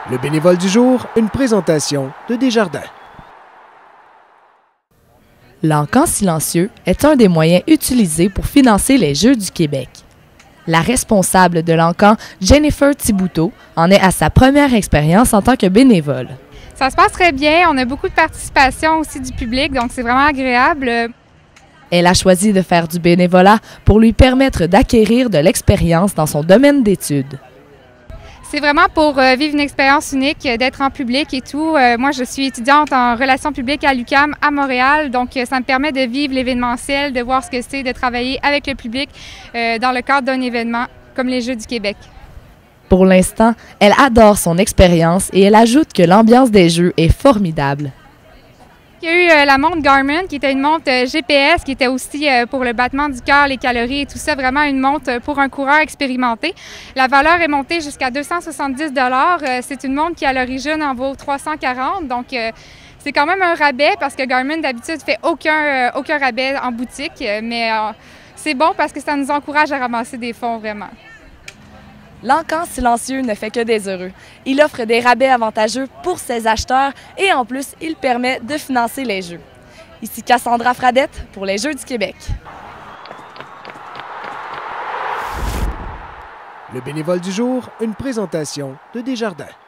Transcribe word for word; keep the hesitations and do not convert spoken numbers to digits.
Le bénévole du jour, une présentation de Desjardins. L'encan silencieux est un des moyens utilisés pour financer les Jeux du Québec. La responsable de l'encan, Jennifer Thibouteau, en est à sa première expérience en tant que bénévole. Ça se passe très bien. On a beaucoup de participation aussi du public, donc c'est vraiment agréable. Elle a choisi de faire du bénévolat pour lui permettre d'acquérir de l'expérience dans son domaine d'études. C'est vraiment pour euh, vivre une expérience unique, euh, d'être en public et tout. Euh, moi, je suis étudiante en relations publiques à l'U Q A M à Montréal, donc euh, ça me permet de vivre l'événementiel, de voir ce que c'est, de travailler avec le public euh, dans le cadre d'un événement comme les Jeux du Québec. Pour l'instant, elle adore son expérience et elle ajoute que l'ambiance des Jeux est formidable. Il y a eu euh, la montre Garmin, qui était une montre euh, G P S, qui était aussi euh, pour le battement du cœur, les calories et tout ça, vraiment une montre euh, pour un coureur expérimenté. La valeur est montée jusqu'à deux cent soixante-dix dollars. Euh, c'est une montre qui, à l'origine, en vaut trois cent quarante. Donc, euh, c'est quand même un rabais parce que Garmin, d'habitude, fait aucun, euh, aucun rabais en boutique. Euh, mais euh, c'est bon parce que ça nous encourage à ramasser des fonds, vraiment. L'encan silencieux ne fait que des heureux. Il offre des rabais avantageux pour ses acheteurs et en plus, il permet de financer les Jeux. Ici Cassandra Fradette pour les Jeux du Québec. Le bénévole du jour, une présentation de Desjardins.